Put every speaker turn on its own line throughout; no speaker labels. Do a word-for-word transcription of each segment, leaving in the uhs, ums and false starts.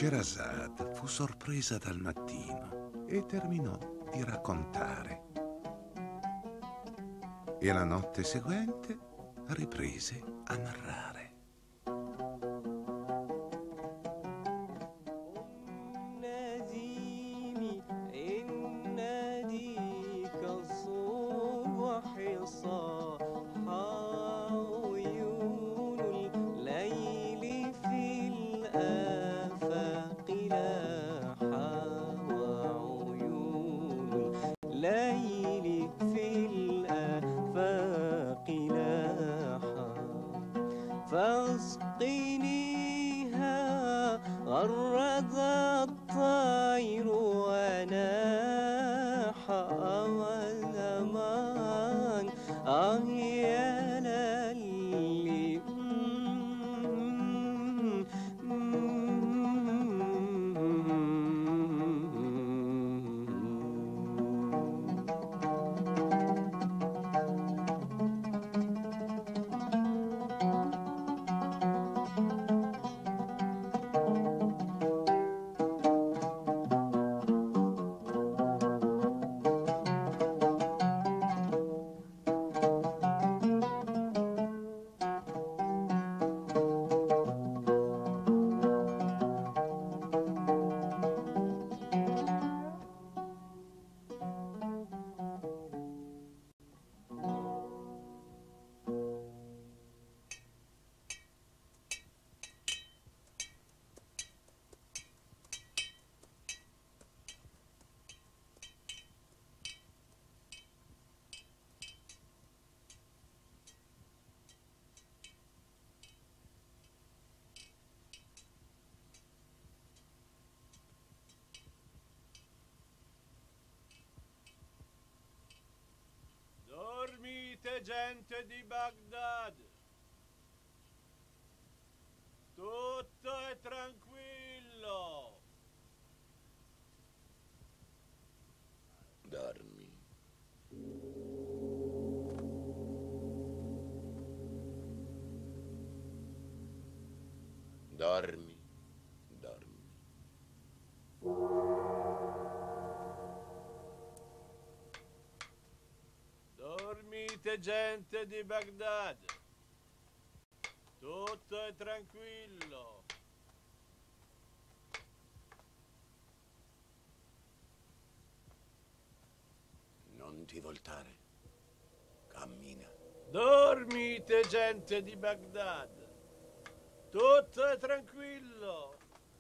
Scheherazade fu sorpresa dal mattino e terminò di raccontare. E la notte seguente riprese a narrare.
فاسقنيها غرد الطير وناح والزمان آه يا للي
Dormite, gente di Baghdad. Tutto è tranquillo.
Dormi. Dormi, dormi.
Dormite, gente di Baghdad. Tutto è tranquillo.
Non ti voltare. Cammina.
Dormite, gente di Baghdad. Tutto è tranquillo.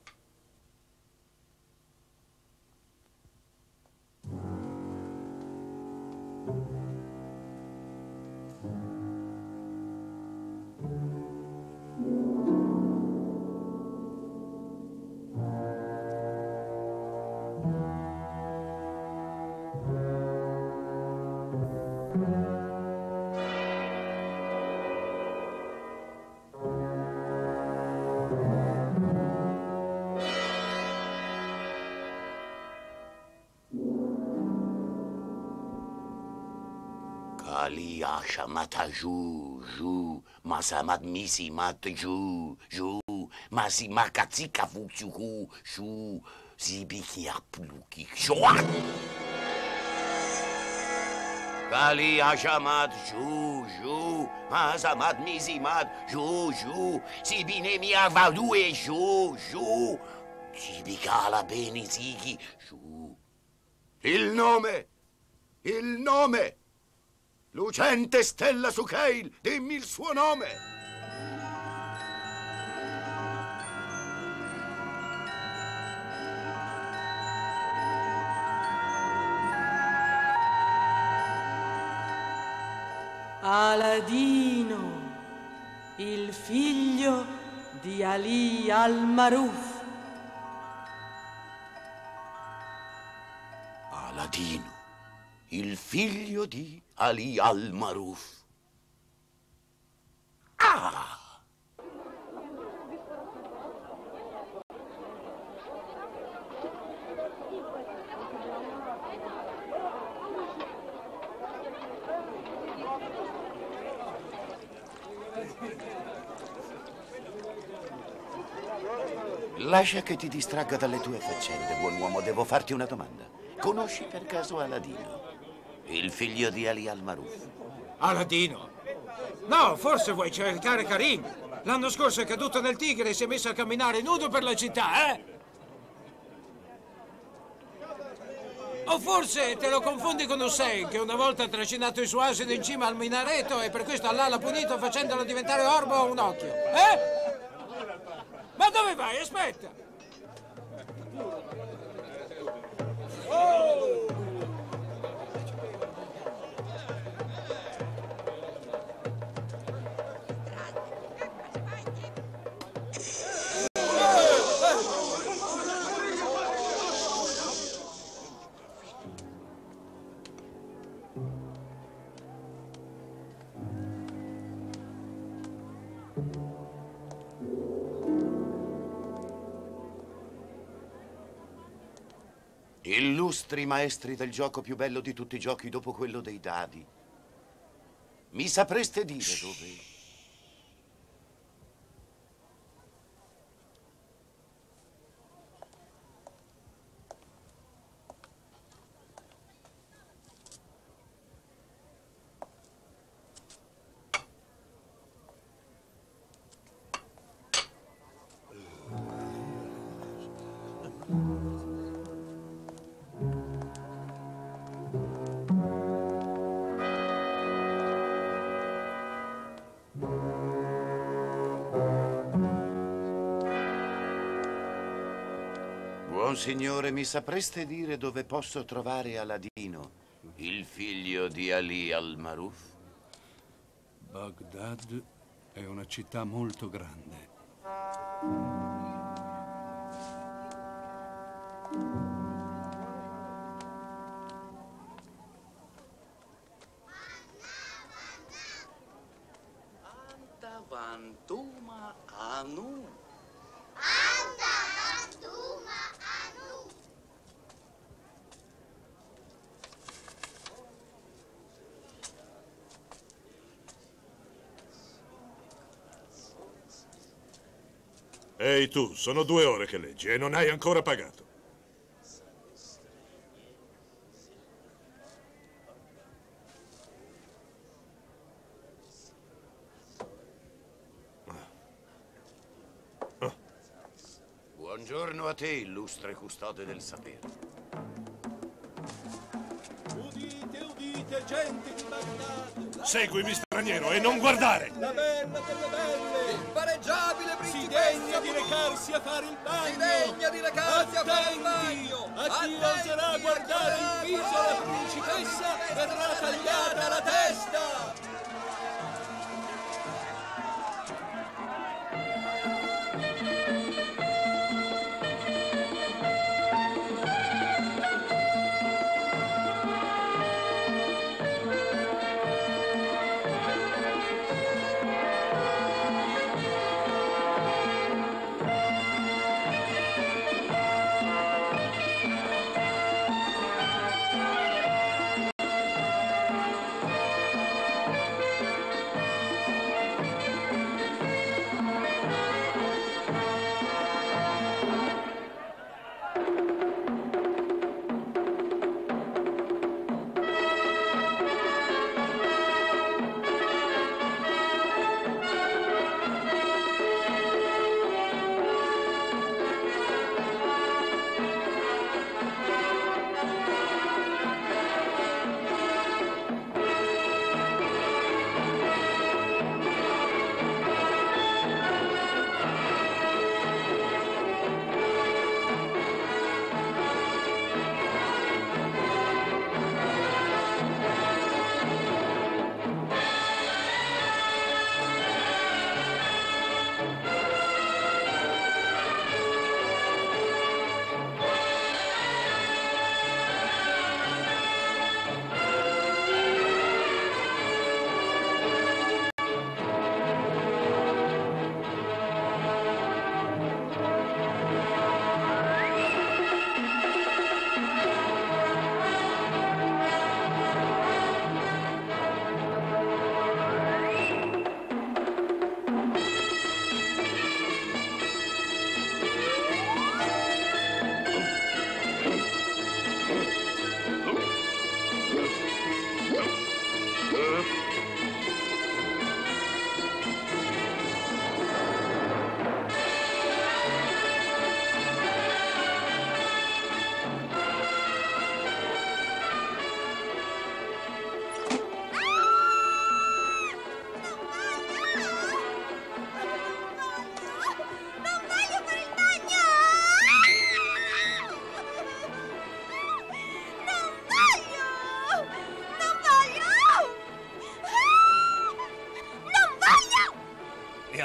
Ali Ashamat Ju, Ju, Masamat Misimat Ju, Ju, Masimakati Fukshu, Shu, Zibiki Apluki, Shua. Ali Ashamat Ju, Ju, Masamat Misimat, Ju, Ju, Sibinemi Avalue, Ju, Ju, Zibikala Beniziki, Ju. Il nome, il nome. Lucente stella su Keil, dimmi il suo nome!
Aladino, il figlio di Ali al-Maruf.
Aladino, il figlio di Ali al-Maruf. Ah! Lascia che ti distragga dalle tue faccende, buon uomo. Devo farti una domanda. Conosci per caso Aladino, il figlio di Ali al-Maruf?
Aladino? No, forse vuoi cercare Karim. L'anno scorso è caduto nel Tigre e si è messo a camminare nudo per la città, eh? O forse te lo confondi con Hussein, che una volta ha trascinato il suo asino in cima al minareto e per questo Allah l'ha punito facendolo diventare orbo a un occhio, eh? Ma dove vai? Aspetta! Oh!
Illustri maestri del gioco più bello di tutti i giochi dopo quello dei dadi, mi sapreste dire dove? Buon signore, mi sapreste dire dove posso trovare Aladino, il figlio di Ali al-Maruf?
Baghdad è una città molto grande.
Anta vantuma anu.
Ehi tu, sono due ore che leggi e non hai ancora pagato.
Buongiorno a te, illustre custode del sapere.
Udite, udite, gente di Baghdad!
Seguimi, straniero, e non guardare!
La bella delle belle!
Pareggiabile
Si
principessa!
degna di recarsi a fare il bagno!
Si degna di recarsi a fare il
Attenti
bagno!
a chi
Attenti
oserà
a
guardare
chi
il viso
oserà
alla principessa, verrà tagliata la testa!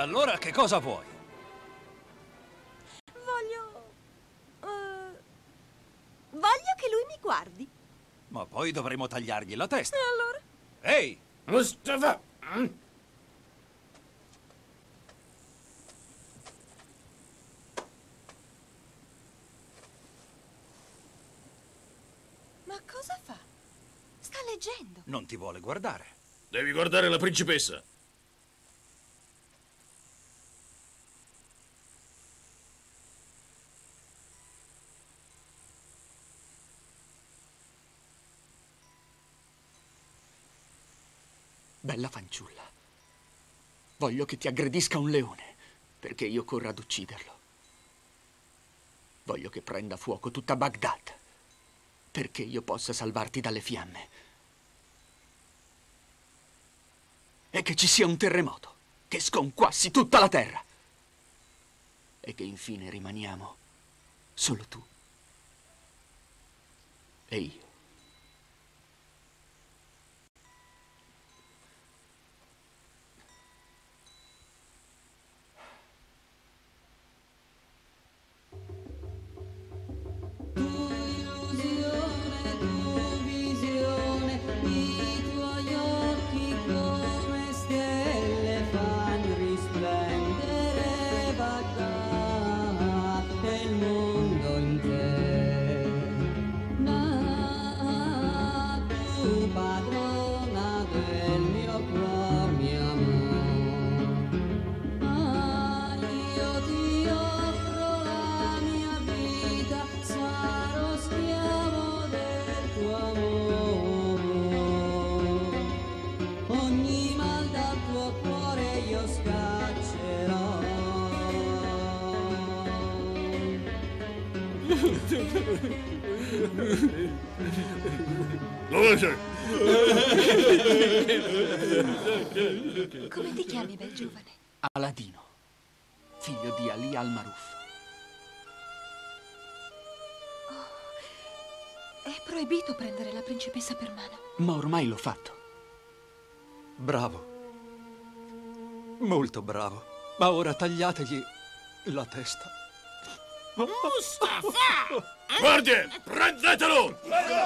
allora che cosa vuoi?
Voglio... Uh, voglio che lui mi guardi.
Ma poi dovremo tagliargli la testa.
E allora?
Ehi!
Mustafa!
Ma cosa fa? Sta leggendo.
Non ti vuole guardare.
Devi guardare la principessa.
Bella fanciulla, voglio che ti aggredisca un leone, perché io corra ad ucciderlo. Voglio che prenda fuoco tutta Baghdad, perché io possa salvarti dalle fiamme. E che ci sia un terremoto, che sconquassi tutta la terra. E che infine rimaniamo solo tu e io.
Dove sei?
Come ti chiami, bel giovane?
Aladino, figlio di Ali al-Maruf.
Oh, è proibito prendere la principessa per mano.
Ma ormai l'ho fatto.
Bravo. Molto bravo. Ma ora tagliategli la testa.
Mustafa!
Guardie, prendetelo!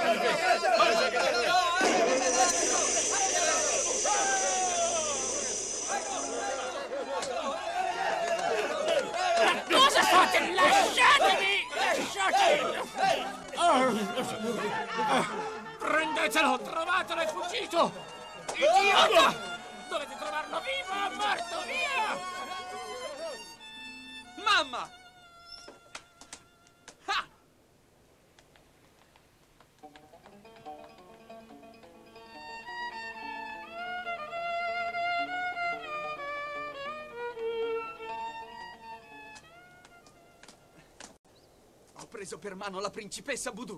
Cosa fate? Lasciatemi! Lasciatemi! Prendetelo! Trovatelo, è fuggito! Idiota! Dovete trovarlo vivo o morto, via!
Mamma! Ho preso per mano la principessa Budur.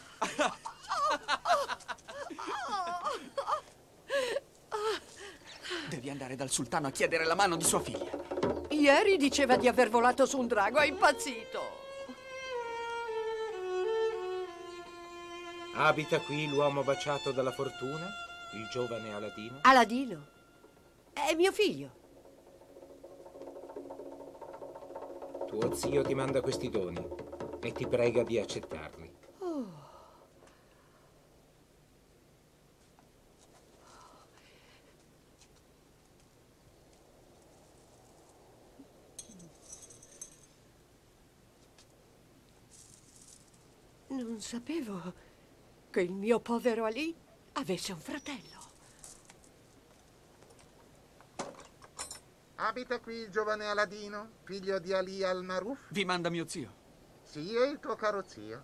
Devi andare dal sultano a chiedere la mano di sua figlia.
Ieri diceva di aver volato su un drago, è impazzito.
Abita qui l'uomo baciato dalla fortuna, il giovane Aladino?
Aladino? È mio figlio.
Tuo zio ti manda questi doni e ti prega di accettarli.
Oh. Non sapevo che il mio povero Ali avesse un fratello.
Abita qui il giovane Aladino, figlio di Ali al-Maruf?
Vi manda mio zio.
Sì, è il tuo caro zio.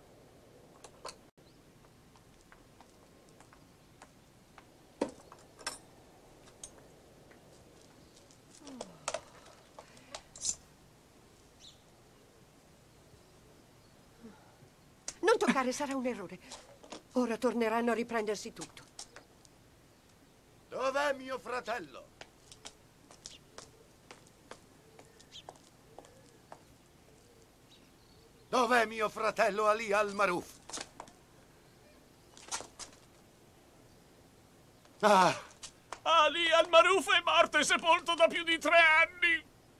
Non toccare, sarà un errore. Ora torneranno a riprendersi tutto.
Dov'è mio fratello? Dov'è mio fratello Ali al-Maruf? Ah!
Ali al-Maruf è morto e sepolto da più di tre anni!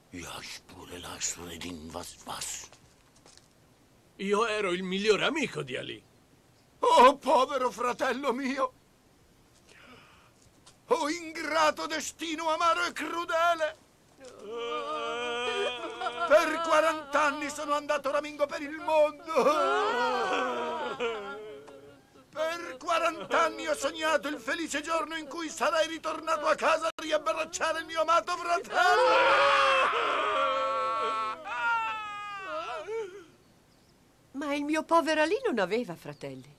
Io ero il migliore amico di Ali.
Oh, povero fratello mio! Oh, ingrato destino amaro e crudele! Per quarant'anni sono andato ramingo per il mondo! Per quarant'anni ho sognato il felice giorno in cui sarai ritornato a casa a riabbracciare il mio amato fratello!
Ma il mio povero Ali non aveva fratelli.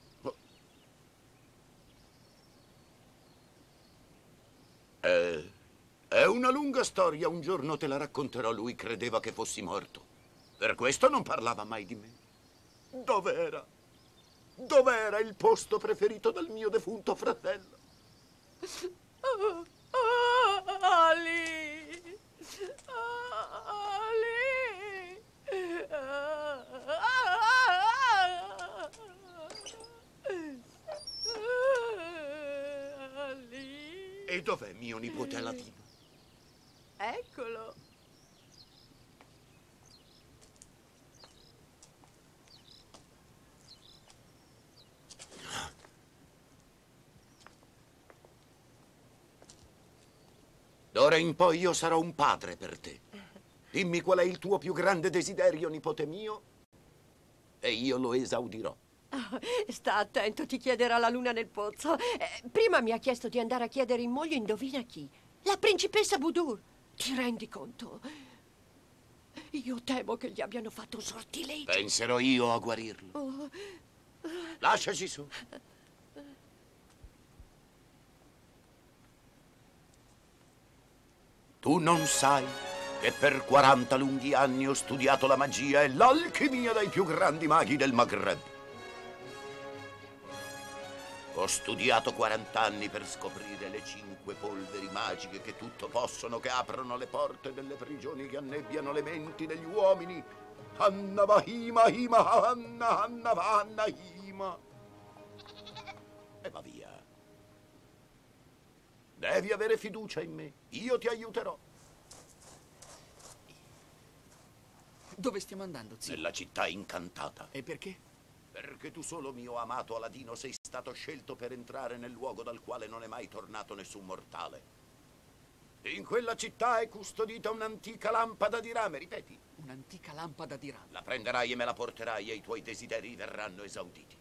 Eh, è una lunga storia, un giorno te la racconterò. Lui credeva che fossi morto. Per questo non parlava mai di me. Dov'era? Dov'era il posto preferito del mio defunto fratello?
Oh, oh, Ali! Oh, Ali! Ali!
E dov'è mio nipote Aladino?
Eccolo!
D'ora in poi io sarò un padre per te. Dimmi qual è il tuo più grande desiderio, nipote mio, e io lo esaudirò.
Oh, sta attento, ti chiederà la luna nel pozzo. Eh, prima mi ha chiesto di andare a chiedere in moglie, indovina chi? La principessa Budur. Ti rendi conto? Io temo che gli abbiano fatto un sortilegio.
Penserò io a guarirlo.
Oh.
Lasciaci su. Tu non sai che per quaranta lunghi anni ho studiato la magia e l'alchimia dai più grandi maghi del Maghreb. Ho studiato quarant'anni per scoprire le cinque polveri magiche che tutto possono, che aprono le porte delle prigioni, che annebbiano le menti degli uomini. Anna Vahima, Hima, Anna, Anna, Vanna, Hima. E va via. Devi avere fiducia in me. Io ti aiuterò.
Dove stiamo andando, zio?
Nella città incantata.
E perché?
Perché tu solo, mio amato Aladino, sei stato scelto per entrare nel luogo dal quale non è mai tornato nessun mortale. In quella città è custodita un'antica lampada di rame, ripeti.
Un'antica lampada di rame.
La prenderai e me la porterai e i tuoi desideri verranno esauditi.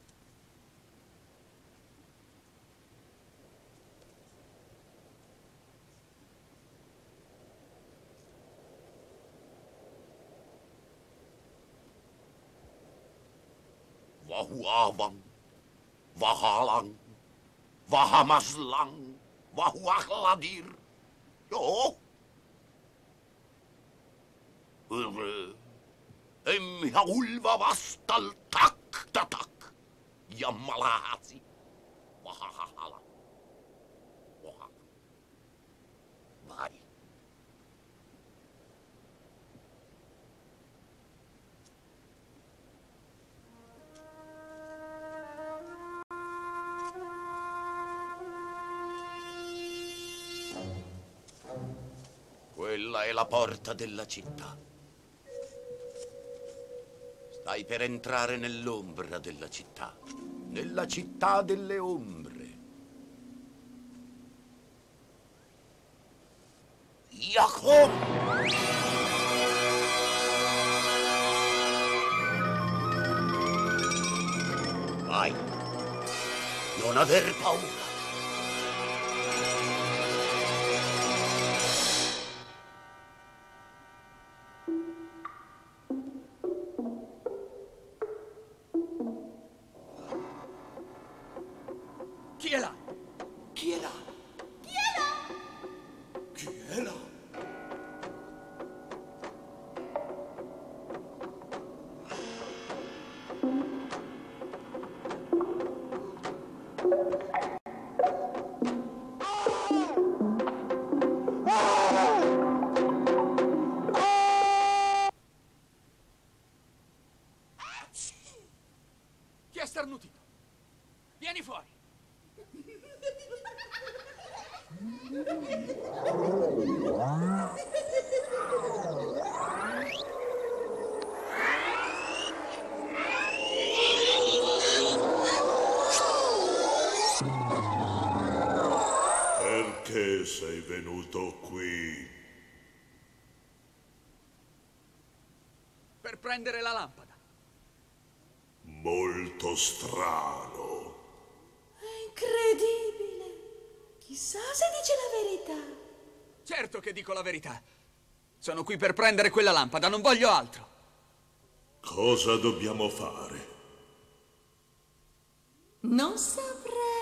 Wahuawan, Wahalang, Wahamaslang, Wahuachladir. Oh! Ure, Emhaulva Vastal Tak Tatak, Yamalahasi, Wahahala. Vai. Quella è la porta della città. Stai per entrare nell'ombra della città, nella città delle ombre. Jacob! Vai, non aver paura.
Chi è là?
Chi è là?
Chi è là?
Chi è là?
Chi è starnutito? Vieni fuori.
sei venuto qui?
Per prendere la lampada.
Molto strano.
È incredibile. Chissà se dice la verità.
Certo che dico la verità. Sono qui per prendere quella lampada, non voglio altro.
Cosa dobbiamo fare?
Non saprei.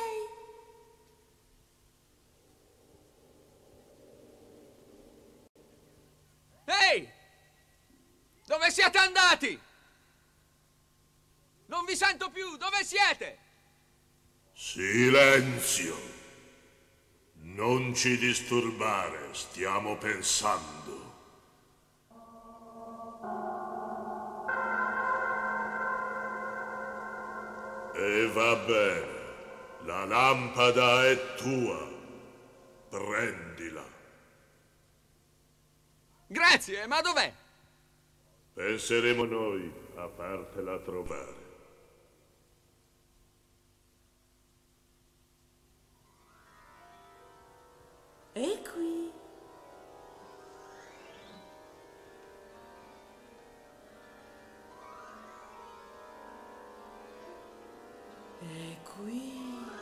Ehi! Dove siete andati? Non vi sento più, dove siete?
Silenzio! Non ci disturbare, stiamo pensando. E va bene, la lampada è tua. Prendila.
Grazie, ma dov'è?
Penseremo noi a fartela trovare.
È qui. È qui.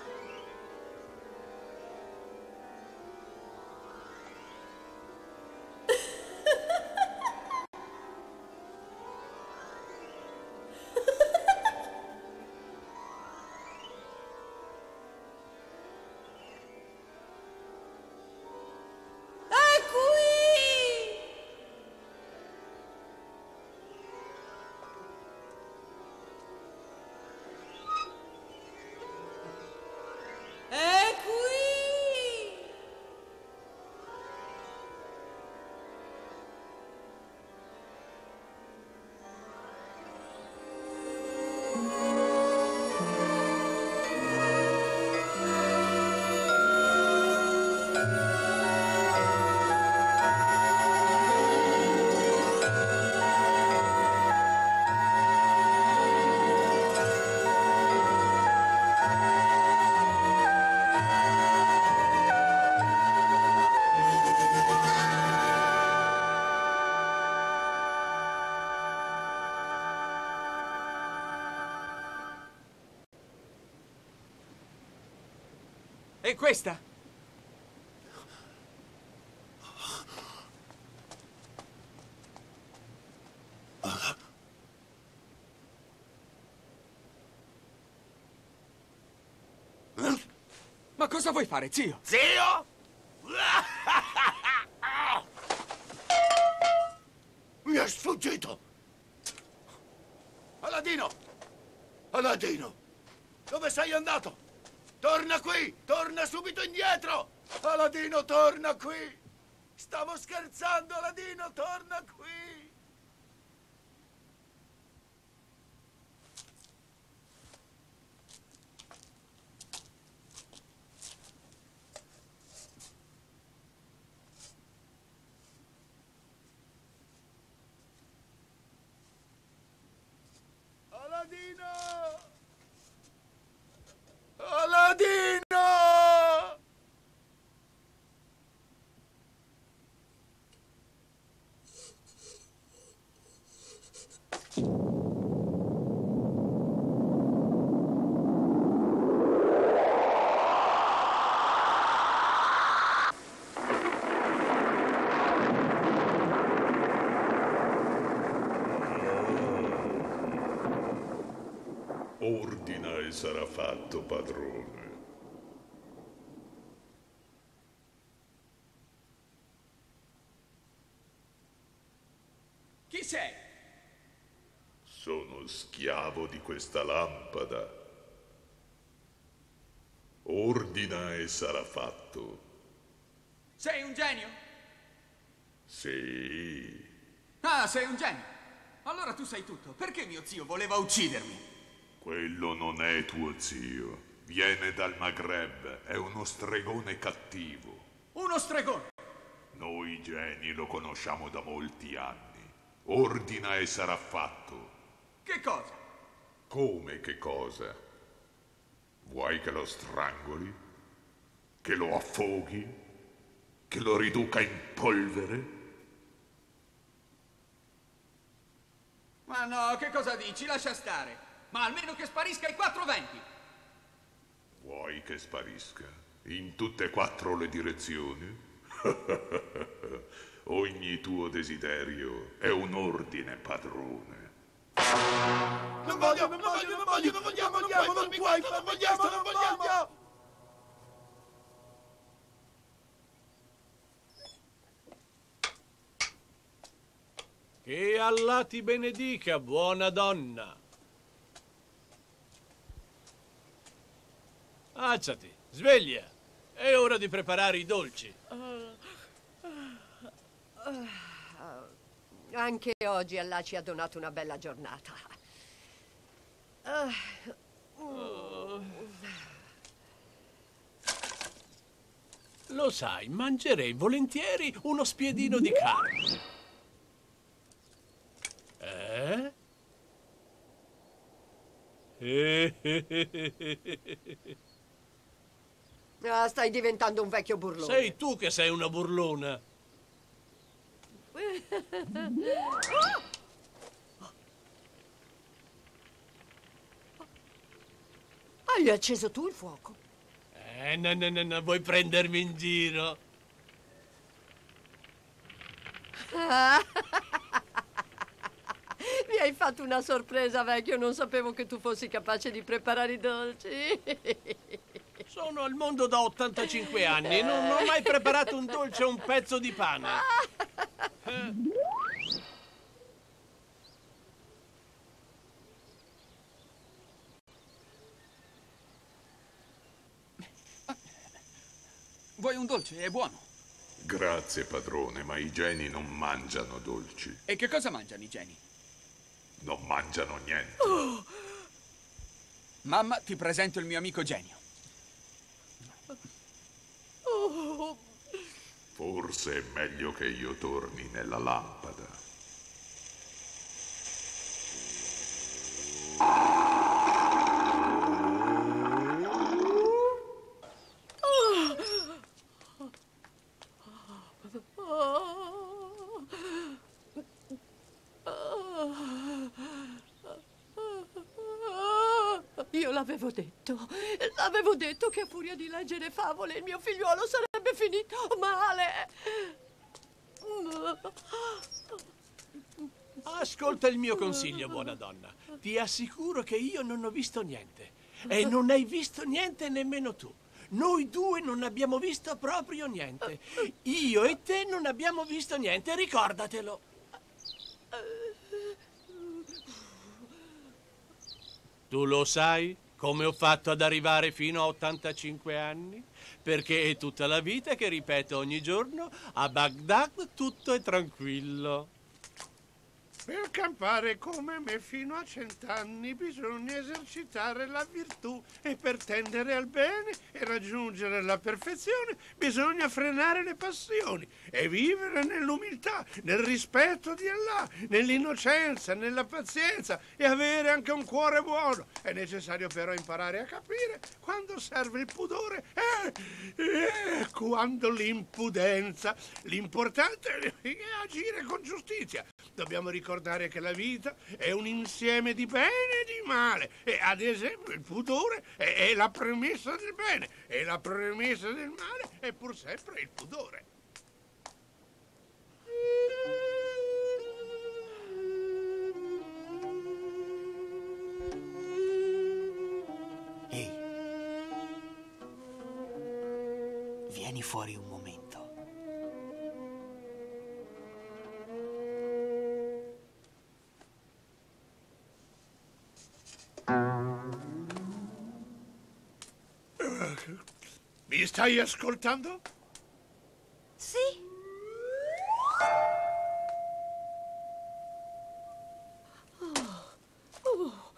E questa? Ma cosa vuoi fare, zio?
Zio? Mi è sfuggito! Aladino! Aladino! Dove sei andato? Torna qui! Torna subito indietro! Aladino, torna qui! Stavo scherzando, Aladino, torna qui! Aladino! Aladino!
Ordina e sarà fatto, padrone.
Chi sei?
Sono schiavo di questa lampada. Ordina e sarà fatto.
Sei un genio?
Sì.
Ah, sei un genio. Allora tu sai tutto. Perché mio zio voleva uccidermi?
Quello non è tuo zio. Viene dal Maghreb. È uno stregone cattivo.
Uno stregone?
Noi geni lo conosciamo da molti anni. Ordina e sarà fatto.
Che cosa?
Come che cosa? Vuoi che lo strangoli? Che lo affoghi? Che lo riduca in polvere?
Ma no, che cosa dici? Lascia stare. Ma almeno che sparisca i quattro venti.
Vuoi che sparisca? In tutte e quattro le direzioni? Ogni tuo desiderio è un ordine, padrone.
Non voglio, non voglio, non voglio, non vogliamo, non vogliamo, non puoi, non vogliamo, non vogliamo!
Che Allah ti benedica, buona donna. Alzati, sveglia. È ora di preparare i dolci.
Anche oggi Allah ci ha donato una bella giornata.
Lo sai, mangerei volentieri uno spiedino di carne. Eh?
Ah, stai diventando un vecchio burlone.
Sei tu che sei una burlona.
Hai acceso tu il fuoco?
Eh, no, no, no, no, vuoi prendermi in giro?
Mi hai fatto una sorpresa, vecchio. Non sapevo che tu fossi capace di preparare i dolci.
Sono al mondo da ottantacinque anni. Non ho mai preparato un dolce o un pezzo di pane. Eh.
Vuoi un dolce? È buono.
Grazie, padrone, ma i geni non mangiano dolci.
E che cosa mangiano i geni?
Non mangiano niente.
Oh. Mamma, ti presento il mio amico genio.
Oh.
Forse è meglio che io torni nella lampada.
Io l'avevo detto, l'avevo detto che a furia di leggere favole il mio figliuolo sarebbe finito male.
Ascolta il mio consiglio, buona donna. Ti assicuro che io non ho visto niente. E non hai visto niente nemmeno tu. Noi due non abbiamo visto proprio niente. Io e te non abbiamo visto niente, ricordatelo. Tu lo sai come ho fatto ad arrivare fino a ottantacinque anni? Perché è tutta la vita che ripeto ogni giorno: a Baghdad tutto è tranquillo.
Per campare come me fino a cent'anni bisogna esercitare la virtù e per tendere al bene e raggiungere la perfezione bisogna frenare le passioni e vivere nell'umiltà, nel rispetto di Allah, nell'innocenza, nella pazienza e avere anche un cuore buono. È necessario però imparare a capire quando serve il pudore e, e quando l'impudenza. L'importante è agire con giustizia. Dobbiamo ricordare che la vita è un insieme di bene e di male e ad esempio il pudore è, è la premessa del bene e la premessa del male è pur sempre il pudore.
Ehi, vieni fuori un momento.
Mi stai ascoltando?
Sì. Oh. Oh.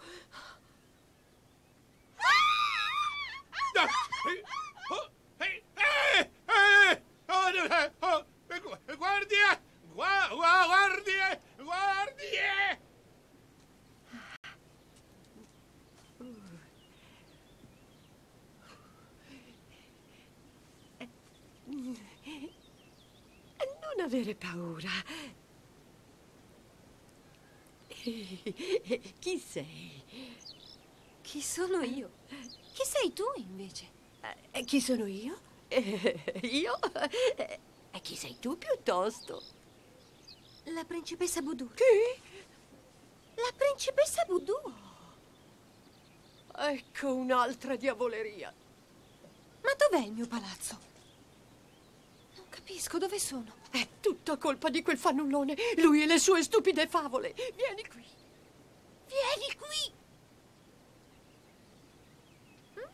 Guardia! Guardie! Guardie!
Non avere paura. Chi sei?
Chi sono io? Chi sei tu, invece?
Eh, chi sono io? Eh, io? Eh, e chi sei tu, piuttosto?
La principessa Budur.
Chi?
La principessa Budur.
Ecco un'altra diavoleria.
Ma dov'è il mio palazzo? Non capisco, dove sono?
È tutta colpa di quel fannullone. Lui e le sue stupide favole. Vieni qui.
Vieni qui. Hm?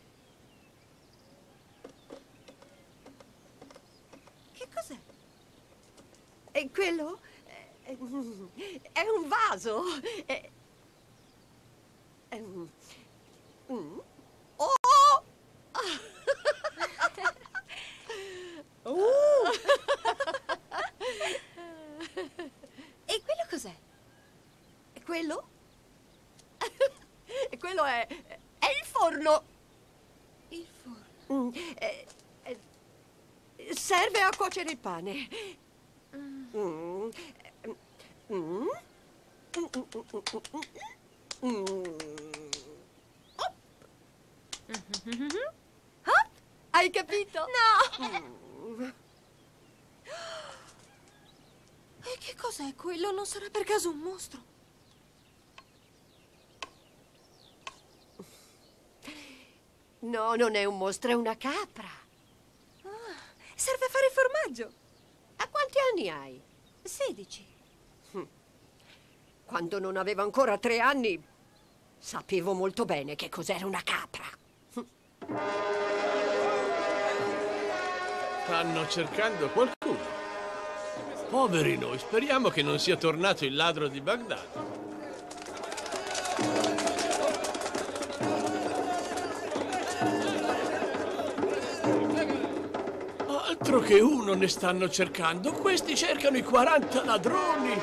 Che cos'è?
E quello? È un vaso. È... È un... Mm. Oh!
uh. E quello cos'è?
Quello? Quello è... è il forno.
Il forno?
Mm. È, è... serve a cuocere il pane.
Mm.
Mm. Mm. Mm. Oh. Oh. Hai capito?
No!
Mm.
E che cos'è quello? Non sarà per caso un mostro?
No, non è un mostro, è una capra.
Ah, serve a fare formaggio.
A quanti anni hai?
Sedici.
Quando non avevo ancora tre anni, sapevo molto bene che cos'era una capra.
Stanno cercando qualcuno. Poveri noi, speriamo che non sia tornato il ladro di Baghdad. Altro che uno ne stanno cercando. Questi cercano i quaranta ladroni.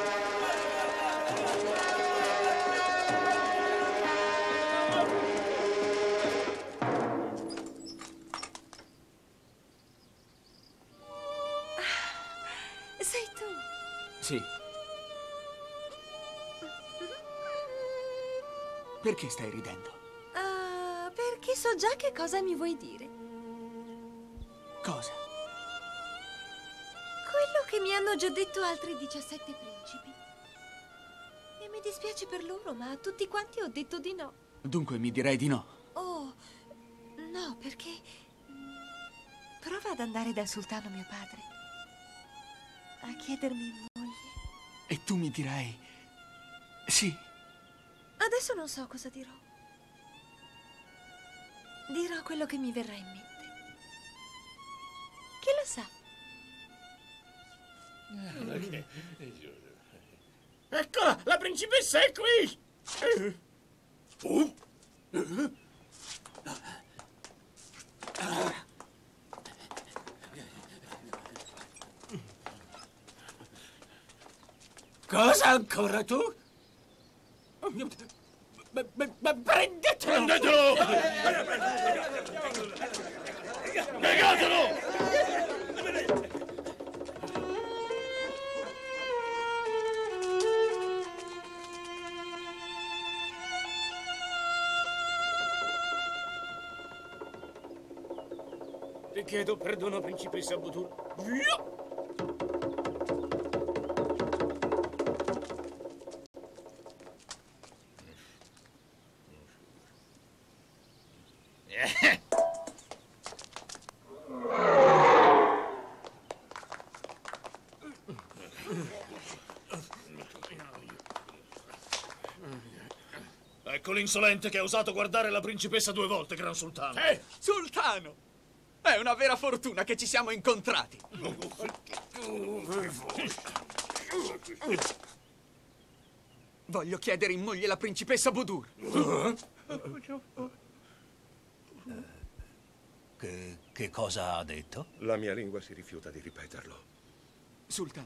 Sei tu?
Sì. Perché stai ridendo?
Uh, perché so già che cosa mi vuoi dire.
Cosa?
Quello che mi hanno già detto altri diciassette principi. E mi dispiace per loro, ma a tutti quanti ho detto di no.
Dunque mi direi di no.
Oh, no, perché... Prova ad andare dal sultano mio padre a chiedermi in moglie.
E tu mi direi... sì.
Adesso non so cosa dirò. Dirò quello che mi verrà in mente. Chi lo sa?
Eccola, la principessa è qui! Uh. Cosa ancora tu? Ma, ma, ma prendetelo! Prendetelo! Negatelo! Ti chiedo perdono, principessa Budur. Via!
Ecco l'insolente che ha osato guardare la principessa due volte, Gran Sultano.
Eh, Sultano! È una vera fortuna che ci siamo incontrati. Voglio chiedere in moglie la principessa Budur.
Che, che cosa ha detto?
La mia lingua si rifiuta di ripeterlo.
Sultano,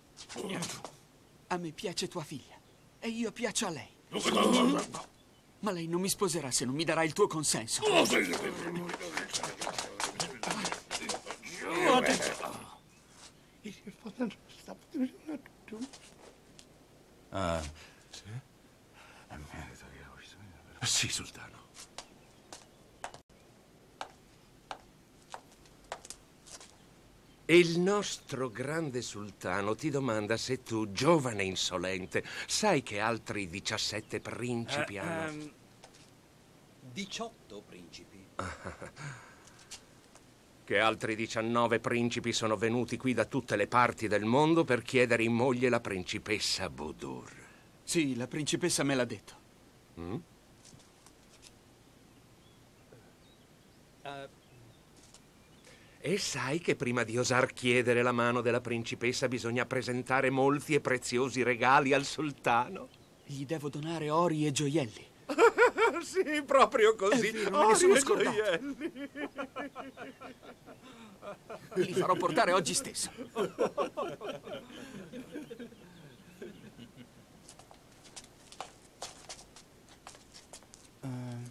a me piace tua figlia e io piaccio a lei. Ma lei non mi sposerà se non mi darà il tuo consenso.
Il sta
Ah.
Sì? Sì, sultano.
Il nostro grande sultano ti domanda se tu, giovane insolente, sai che altri diciassette principi
Eh,
hanno...
ehm, diciotto principi.
Che altri diciannove principi sono venuti qui da tutte le parti del mondo per chiedere in moglie la principessa Budur.
Sì, la principessa me l'ha detto.
Mm?
Uh,
E sai che prima di osar chiedere la mano della principessa bisogna presentare molti e preziosi regali al sultano?
Gli devo donare ori e gioielli.
Sì, proprio così.
È vero, me ne sono
Ori e
scordato.
gioielli.
Li farò portare oggi stesso.
Uh,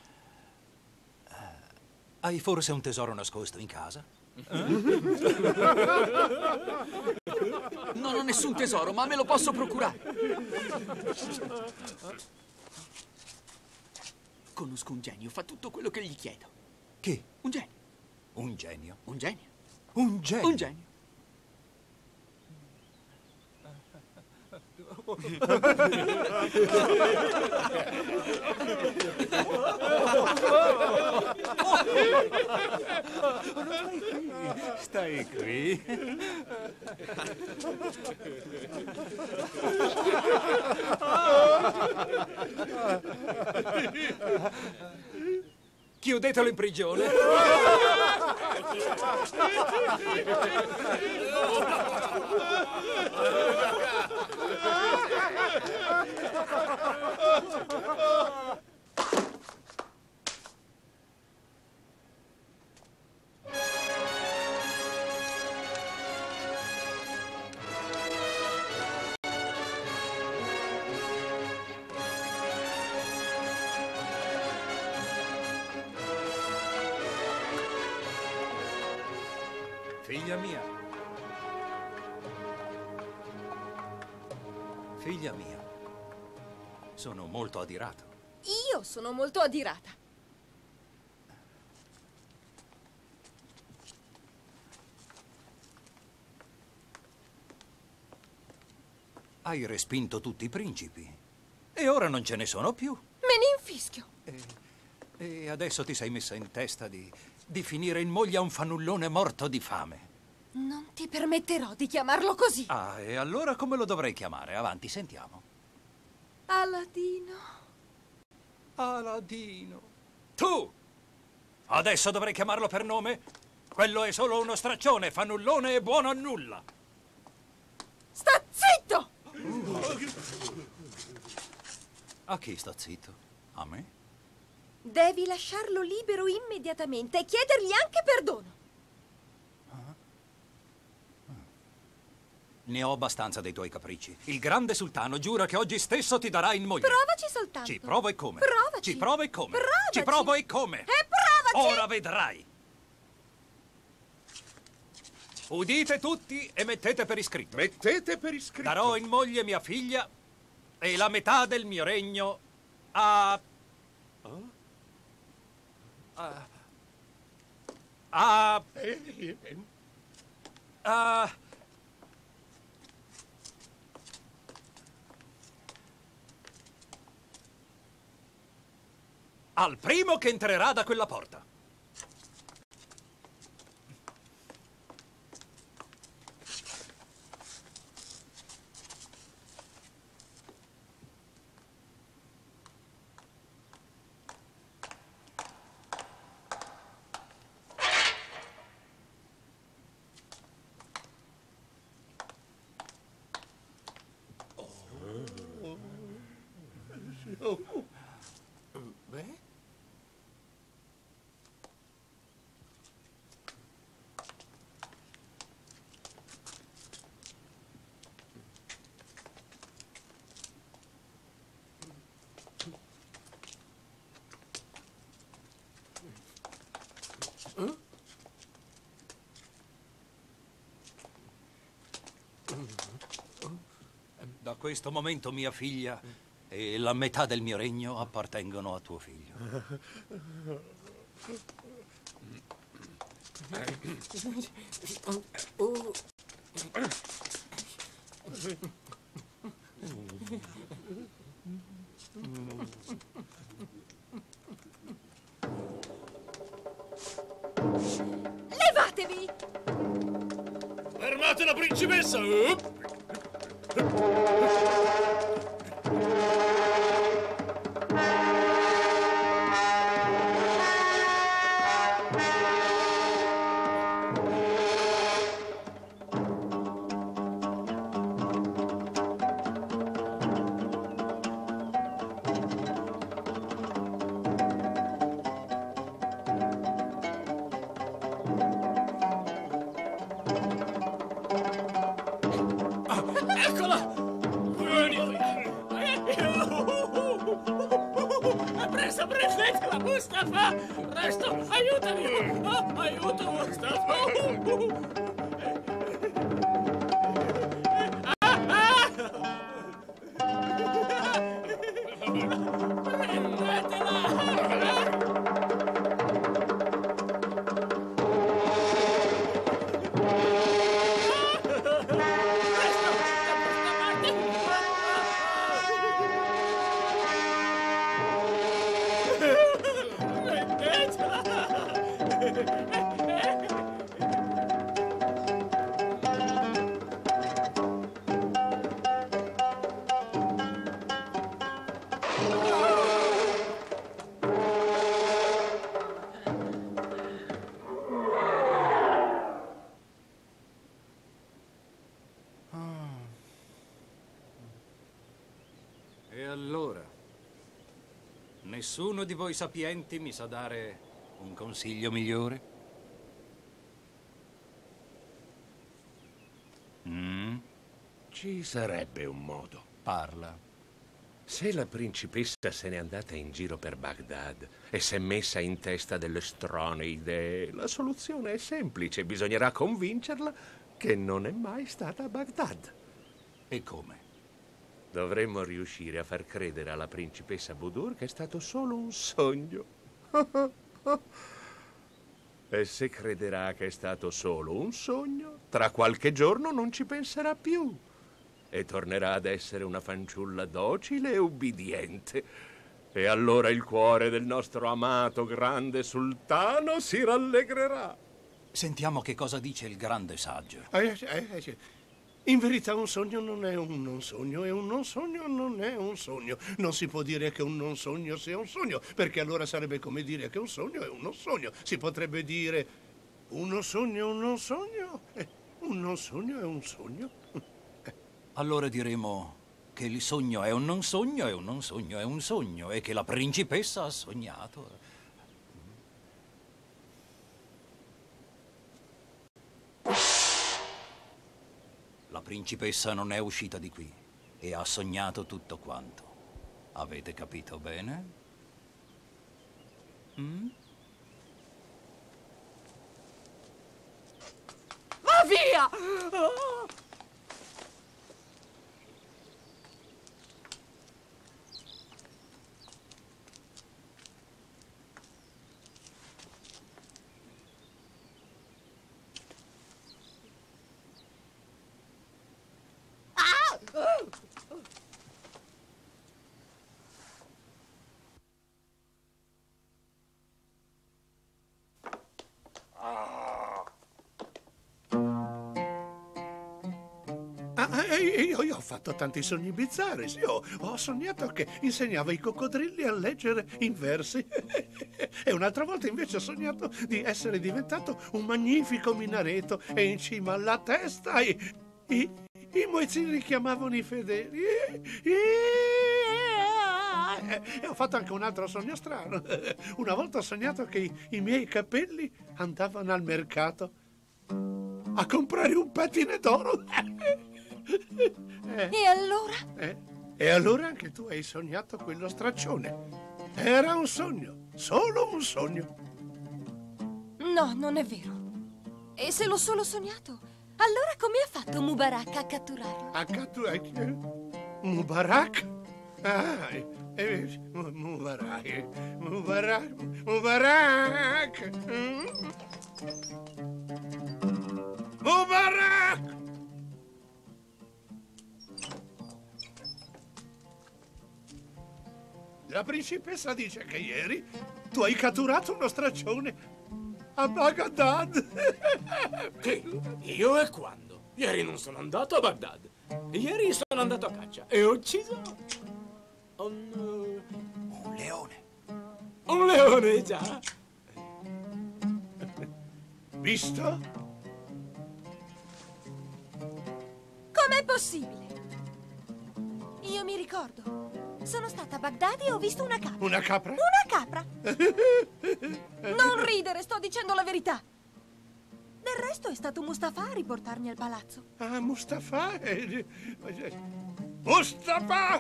hai forse un tesoro nascosto in casa?
Non ho nessun tesoro, ma me lo posso procurare. Conosco un genio, fa tutto quello che gli chiedo.
Chi?
Un genio.
Un genio?
Un genio.
Un genio?
Un genio.
Stai qui.
Chiudetelo in prigione.
Figlia mia. Figlia mia. Sono molto adirato.
Io sono molto adirata.
Hai respinto tutti i principi. E ora non ce ne sono più.
Me ne infischio.
E, e adesso ti sei messa in testa di, di finire in moglie a un fannullone morto di fame.
Non ti permetterò di chiamarlo così.
Ah, e allora come lo dovrei chiamare? Avanti, sentiamo.
Aladino.
Aladino. Tu! Adesso dovrei chiamarlo per nome? Quello è solo uno straccione, fannullone e buono a nulla.
Sta zitto!
A chi sta zitto? A me?
Devi lasciarlo libero immediatamente e chiedergli anche perdono.
Ne ho abbastanza dei tuoi capricci. Il grande sultano giura che oggi stesso ti darà in moglie.
Provaci soltanto.
Ci provo e come?
Provaci.
Ci provo e come?
Provaci.
Ci provo e come?
E provaci.
Ora vedrai. Udite tutti e mettete per iscritto.
Mettete per iscritto.
Darò in moglie mia figlia e la metà del mio regno a... a... a... a... al primo che entrerà da quella porta. Da questo momento mia figlia e la metà del mio regno appartengono a tuo figlio.
Levatevi!
Fermate la principessa!
Eccola! Vieni! Presto, prendetela, Mustafa! Presto, aiutami! Oh, aiuto, Mustafa!
E allora? Nessuno di voi sapienti mi sa dare un consiglio migliore? Mm?
Ci sarebbe un modo.
Parla.
Se la principessa se n'è andata in giro per Baghdad e si è messa in testa delle strane idee, la soluzione è semplice. Bisognerà convincerla che non è mai stata a Baghdad.
E come?
Dovremmo riuscire a far credere alla principessa Budur che è stato solo un sogno. E se crederà che è stato solo un sogno, tra qualche giorno non ci penserà più e tornerà ad essere una fanciulla docile e ubbidiente. E allora il cuore del nostro amato grande sultano si rallegrerà.
Sentiamo che cosa dice il grande saggio.
Eh, eh, eh, In verità un sogno non è un non sogno e un non sogno non è un sogno. Non si può dire che un non sogno sia un sogno, perché allora sarebbe come dire che un sogno è un non sogno. Si potrebbe dire uno sogno è un non sogno, eh, un non sogno è un sogno.
Allora diremo che il sogno è un non sogno e un non sogno è un sogno e che la principessa ha sognato. La principessa non è uscita di qui e ha sognato tutto quanto. Avete capito bene? Mm?
Va via! Oh!
Io, io ho fatto tanti sogni bizzarri, sì, ho, ho sognato che insegnava ai coccodrilli a leggere in versi e un'altra volta invece ho sognato di essere diventato un magnifico minareto e in cima alla testa i, i, i muezzini chiamavano i fedeli e ho fatto anche un altro sogno strano. Una volta ho sognato che i, i miei capelli andavano al mercato a comprare un pettine d'oro.
Eh. E allora?
Eh? E allora anche tu hai sognato quello straccione. Era un sogno, solo un sogno.
No, non è vero. E se l'ho solo sognato, allora come ha fatto Mubarak a catturarlo?
A catturarlo? Mubarak? Ah, eh, Mubarak, Mubarak, Mubarak! Mubarak! La principessa dice che ieri tu hai catturato uno straccione a Baghdad.
Che? Io e quando? Ieri non sono andato a Baghdad. Ieri sono andato a caccia e ho ucciso un...
Un leone.
Un leone, già.
Visto?
Com'è possibile? Io mi ricordo. Sono stata a Baghdad e ho visto una capra.
Una capra?
Una capra! Non ridere, sto dicendo la verità. Del resto è stato Mustafa a riportarmi al palazzo.
Ah, Mustafa? Mustafa!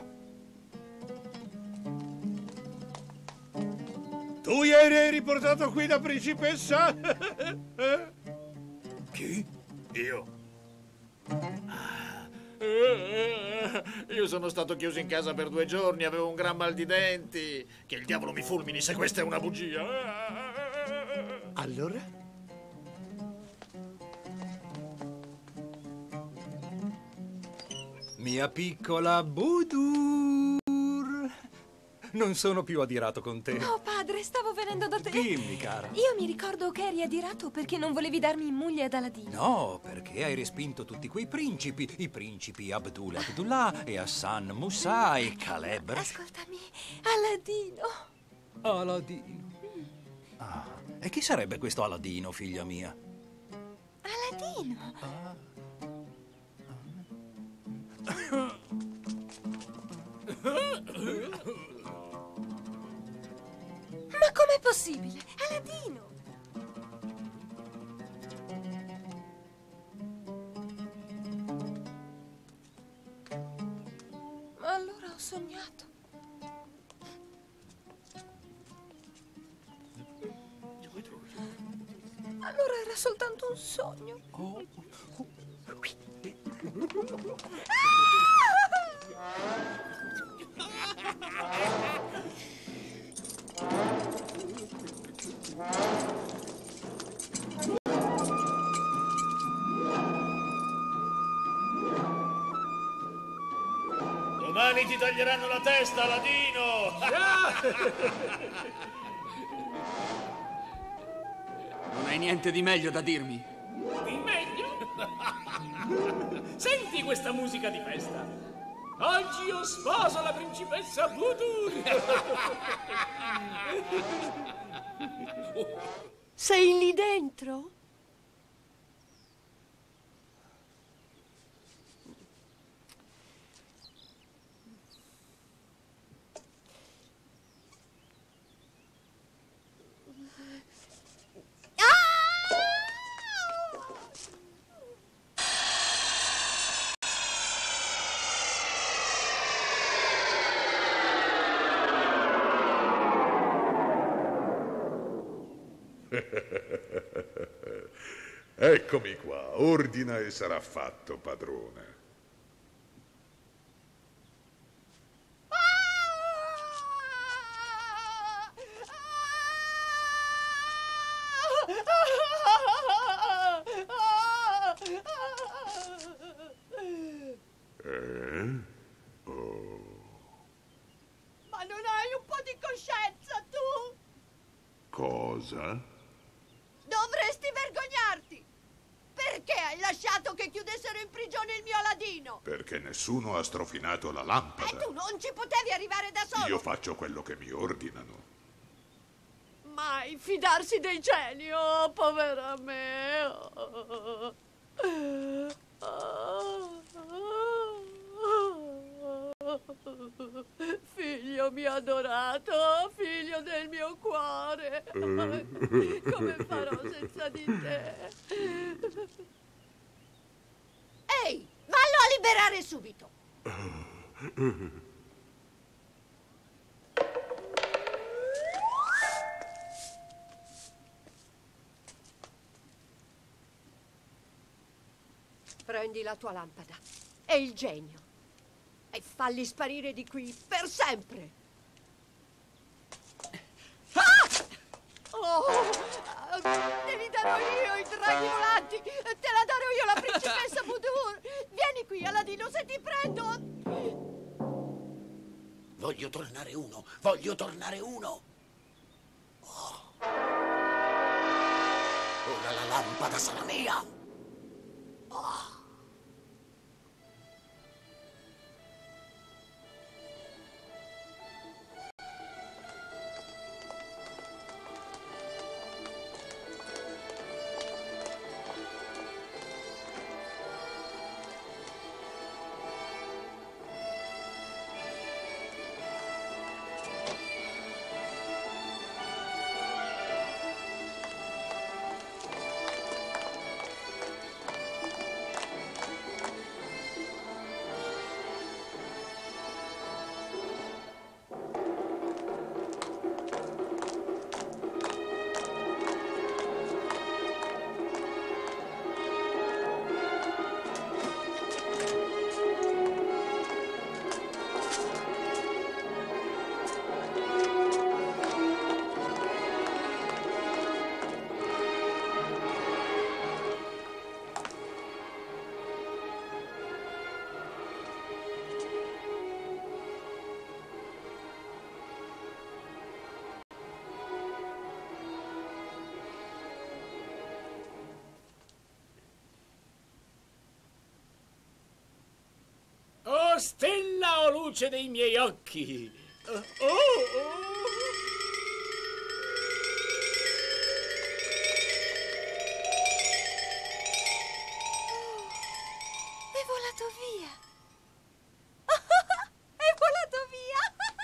Tu ieri hai riportato qui la principessa?
Chi? Io. Io sono stato chiuso in casa per due giorni, avevo un gran mal di denti. Che il diavolo mi fulmini se questa è una bugia.
Allora?
Mia piccola Budur. Non sono più adirato con te.
No, padre, stavo venendo da te.
Dimmi, cara.
Io mi ricordo che eri adirato perché non volevi darmi in moglie ad Aladino.
No, perché hai respinto tutti quei principi. I principi Abdul Abdullah e Hassan Musa e Caleb.
Ascoltami, Aladino.
Aladino. Ah, e chi sarebbe questo Aladino, figlia mia?
Aladino.
Ah.
Ma com'è possibile? Aladino! Allora ho sognato. Allora era soltanto un sogno.
Oh.
Domani ti taglieranno la testa, Aladino!
Non hai niente di meglio da dirmi?
Di meglio? Senti questa musica di festa. Oggi io sposo la principessa Budur.
Sei lì dentro?
Eccomi qua, ordina e sarà fatto, padrone. Eh? Oh.
Ma non hai un po' di coscienza, tu?
Cosa?
Dovresti vergognarti! Perché hai lasciato che chiudessero in prigione il mio Aladino?
Perché nessuno ha strofinato la lampada.
E tu non ci potevi arrivare da solo!
Io faccio quello che mi ordinano.
Mai fidarsi dei geni, oh, povera me! Oh. Oh. Figlio mio adorato, figlio del mio cuore, come farò senza di te? Ehi, vallo a liberare subito! Prendi la tua lampada e il genio. E falli sparire di qui per sempre. Oh, devi darò io i draghi volanti. Te la darò io, la principessa Budur. Vieni qui, Aladino, se ti prendo.
Voglio tornare uno, voglio tornare uno. Oh. Ora la lampada sarà mia. Oh.
Oh, stella o luce dei miei occhi! Oh, oh, oh.
È volato via! È volato via!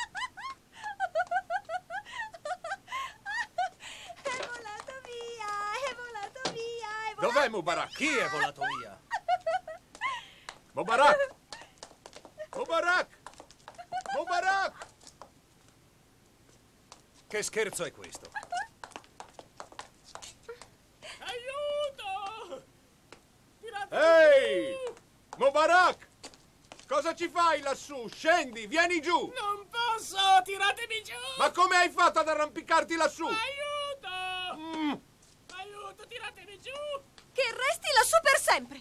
È volato via! È volato via! È volato...
Dov'è Mubarak? Chi è volato via?
Mubarak! Mubarak! Mubarak!
Che scherzo è questo?
Aiuto!
Ehi! Mubarak! Cosa ci fai lassù? Scendi, vieni giù!
Non posso! Tiratemi giù!
Ma come hai fatto ad arrampicarti lassù?
Aiuto!
Mm.
Aiuto, tiratemi giù!
Che resti lassù per sempre!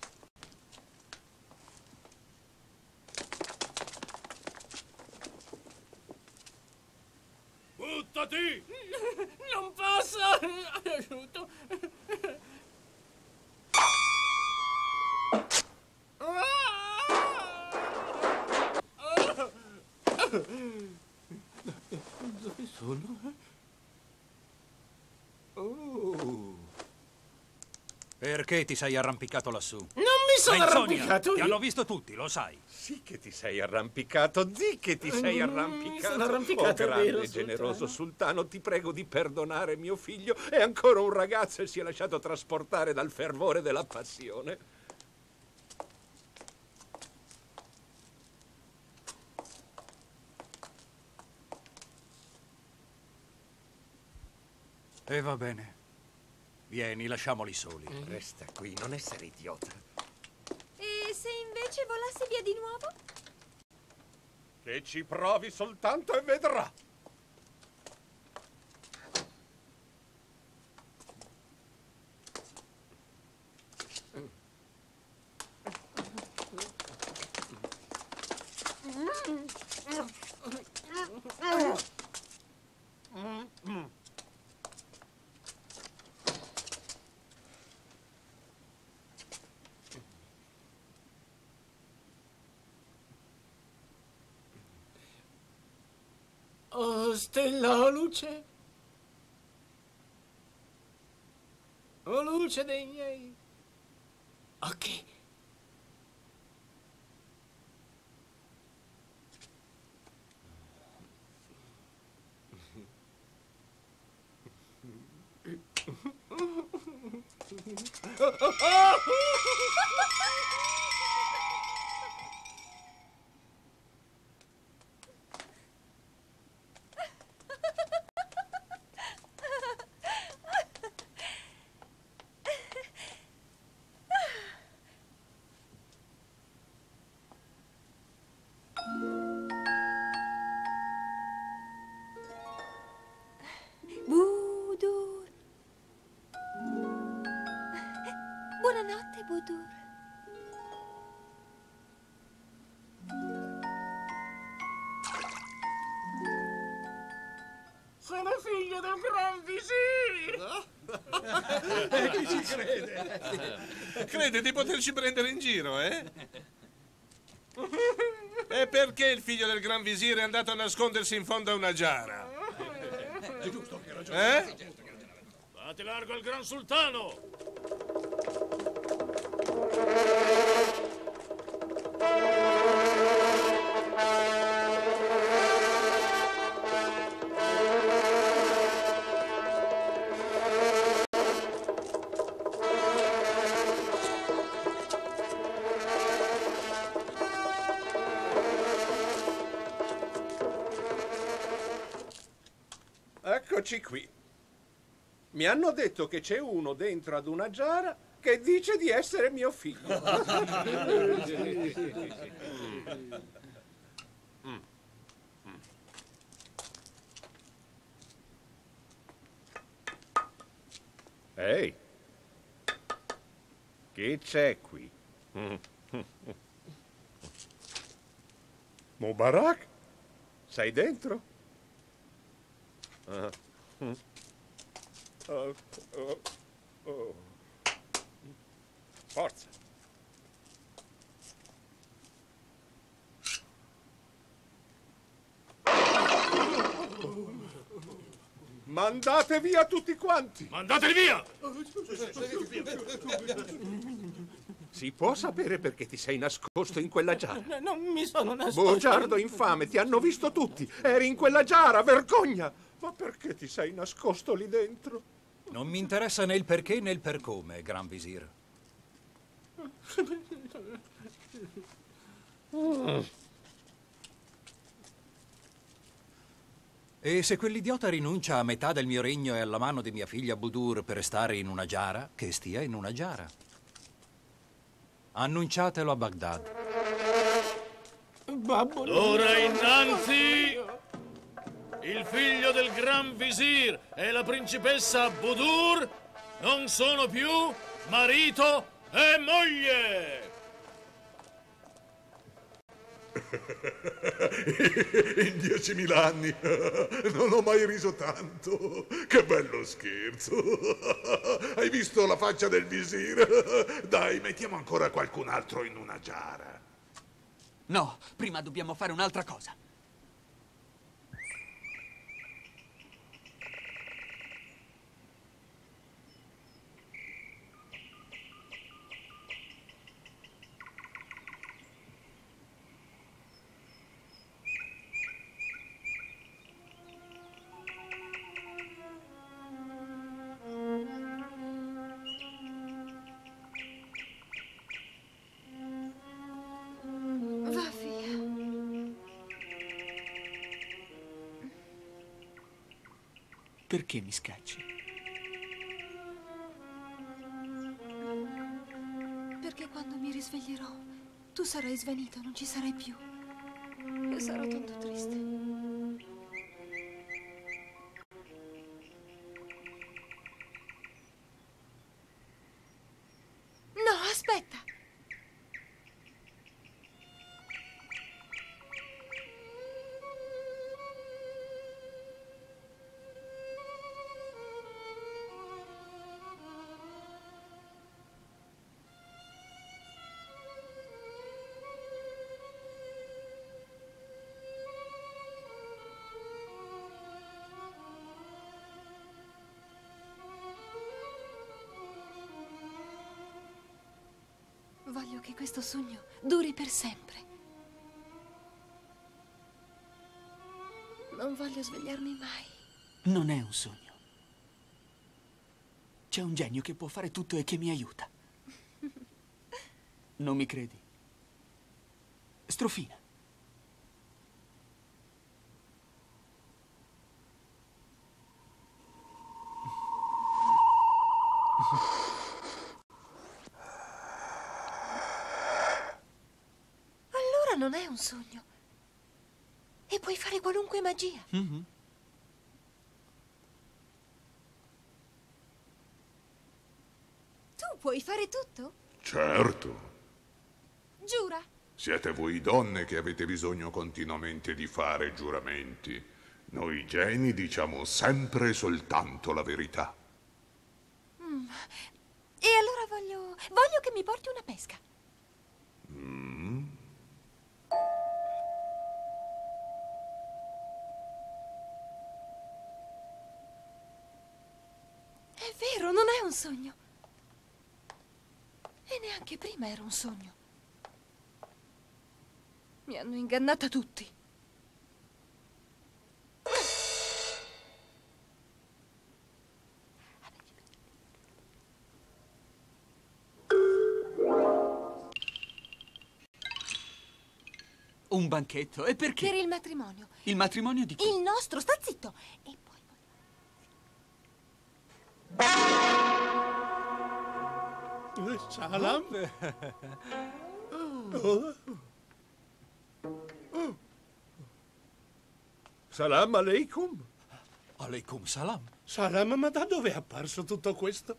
Buttati! Non posso! Aiuto!
Dove sono? Oh.
Perché ti sei arrampicato lassù?
Non mi sono
Menzonia!
arrampicato!
Ti
io-
hanno visto tutti, lo sai.
Sì che ti sei arrampicato, di che ti sei
Mm,
arrampicato.
sono arrampicato,
Oh, grande
vero,
e generoso
sultano?
sultano, ti prego di perdonare mio figlio. È ancora un ragazzo e si è lasciato trasportare dal fervore della passione.
E va bene. Vieni, lasciamoli soli.
Resta qui, non essere idiota.
E se invece volassi via di nuovo?
Che ci provi soltanto e vedrà.
Oh, stella o luce? O luce dei miei occhi? col Gran Visir!
E chi ci crede? Crede di poterci prendere in giro, eh? E perché il figlio del Gran Visir è andato a nascondersi in fondo a una giara?
È giusto che ragione.
Eh?
Fate largo al Gran Sultano!
Eccoci qui. Mi hanno detto che c'è uno dentro ad una giara che dice di essere mio figlio. Ehi, chi c'è qui? Mubarak? Sei dentro? Ah. Oh, oh, oh. Forza. Mandate via tutti quanti.
Mandateli via!
Si può sapere perché ti sei nascosto in quella giara?
Non mi sono nascosto.
Bugiardo infame, ti hanno visto tutti. Eri in quella giara, vergogna! Ma perché ti sei nascosto lì dentro?
Non mi interessa né il perché né il per come, Gran Visir. E se quell'idiota rinuncia a metà del mio regno e alla mano di mia figlia Budur per stare in una giara, che stia in una giara. Annunciatelo a Baghdad.
Ora innanzi il figlio del Gran Visir e la principessa Budur non sono più marito e moglie.
In diecimila anni non ho mai riso tanto. Che bello scherzo. Hai visto la faccia del visir? Dai, mettiamo ancora qualcun altro in una giara.
No, prima dobbiamo fare un'altra cosa.
Va via.
Perché mi scacci?
Perché quando mi risveglierò, tu sarai svanito, non ci sarai più. E sarò tanto triste. No, aspetta! Voglio che questo sogno duri per sempre. Non voglio svegliarmi mai.
Non è un sogno. C'è un genio che può fare tutto e che mi aiuta. Non mi credi? Strofina.
Allora non è un sogno. E puoi fare qualunque magia.
Mm-hmm.
Tu puoi fare tutto?
Certo.
Giura?
Siete voi donne che avete bisogno continuamente di fare giuramenti. Noi geni diciamo sempre e soltanto la verità.
Mm. E allora voglio... voglio che mi porti una pesca.
Mm.
È vero, non è un sogno. E neanche prima era un sogno. Mi hanno ingannata tutti.
Un banchetto? E perché?
Per il matrimonio.
Il matrimonio di chi?
Il nostro, sta zitto. E poi...
Salam. Oh.
Oh. Salam aleikum.
Aleikum salam.
Salam, ma da dove è apparso tutto questo?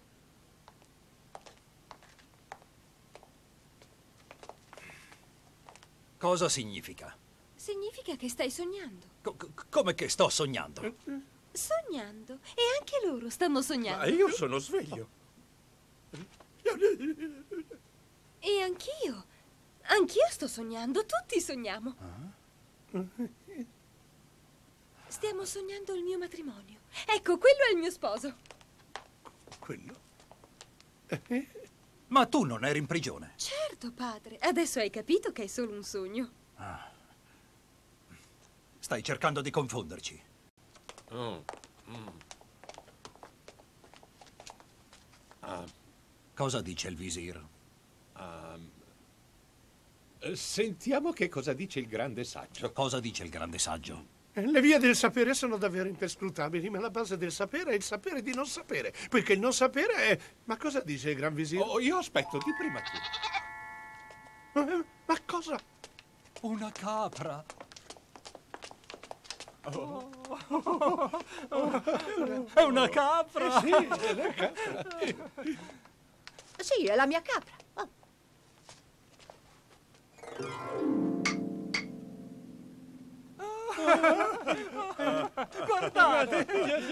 Cosa significa?
Significa che stai sognando.
Co- come che sto sognando?
Sognando. E anche loro stanno sognando.
Ma io sono sveglio.
E anch'io. Anch'io sto sognando. Tutti sogniamo.
Ah?
Stiamo sognando il mio matrimonio. Ecco, quello è il mio sposo.
Quello?
Ma tu non eri in prigione?
Certo, padre. Adesso hai capito che è solo un sogno.
Ah. Stai cercando di confonderci.
Oh. Mm.
Ah. Cosa dice il visir?
Um, sentiamo che cosa dice il grande saggio.
Cosa dice il grande saggio?
Le vie del sapere sono davvero imperscrutabili, ma la base del sapere è il sapere di non sapere, poiché il non sapere è... Ma cosa dice il Gran Visir?
Oh, io aspetto, di prima tu.
Eh, ma cosa?
Una capra.
Oh.
È una capra!
Eh sì, è una capra.
Sì, è la mia capra. Oh.
Guardate!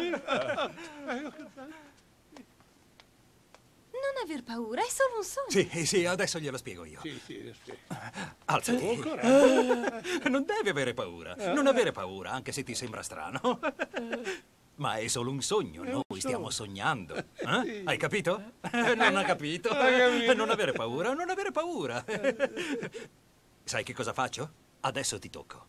Non aver paura, è solo un sogno.
Sì, sì, adesso glielo spiego io.
Sì, sì, lo spiego.
Alzati.
Oh, coraggio.
Non devi avere paura. Non avere paura, anche se ti sembra strano. Ma è solo un sogno, noi stiamo sognando. Eh? Hai capito? Non ha capito? Non avere paura, non avere paura. Sai che cosa faccio? Adesso ti tocco.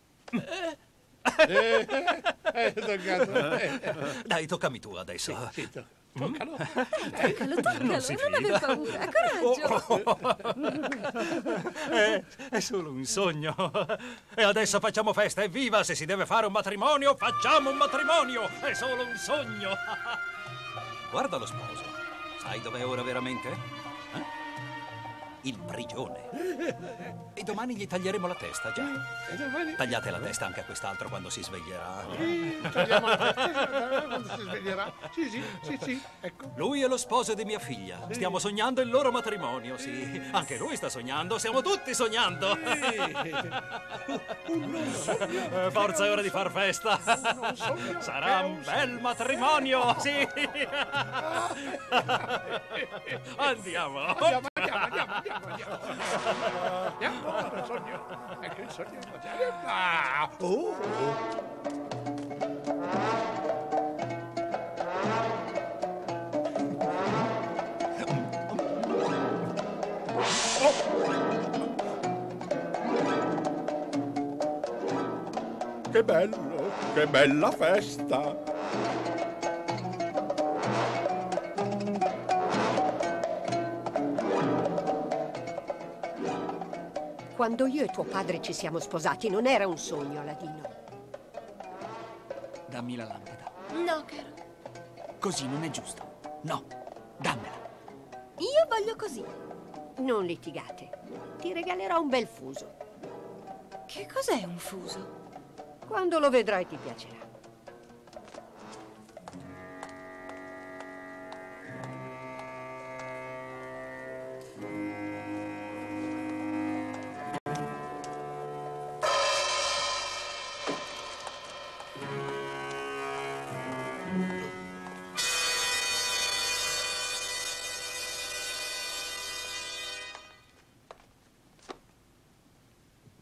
Eh, eh, toccato.
Dai, toccami tu adesso.
Sì, sì, to- toccalo.
Toccalo, toccalo,
Non
non,
si
aver
fida.
paura, coraggio.
È, è solo un sogno. E adesso facciamo festa, evviva! Se si deve fare un matrimonio, facciamo un matrimonio! È solo un sogno! Guarda lo sposo. Sai dov'è ora veramente? Eh? In prigione. E domani gli taglieremo la testa, già.
E domani?
Tagliate la testa anche a quest'altro quando si sveglierà.
Sì, tagliamo la testa quando si sveglierà. Sì, sì, sì, sì, ecco.
Lui è lo sposo di mia figlia. Stiamo sognando il loro matrimonio, sì. Anche lui sta sognando, stiamo tutti sognando. Eh, Forza, è ora di far festa. Sarà un bel matrimonio, sì. Andiamo.
Andiamo, andiamo, andiamo, andiamo. Andiamo, il sogno. Ecco il sogno. Ah, oh.
Che bello, che bella festa.
Quando io e tuo padre ci siamo sposati non era un sogno, Aladino.
Dammi la lampada.
No, caro.
Così non è giusto. No, dammela.
Io voglio così.
Non litigate. Ti regalerò un bel fuso.
Che cos'è un fuso?
Quando lo vedrai ti piacerà.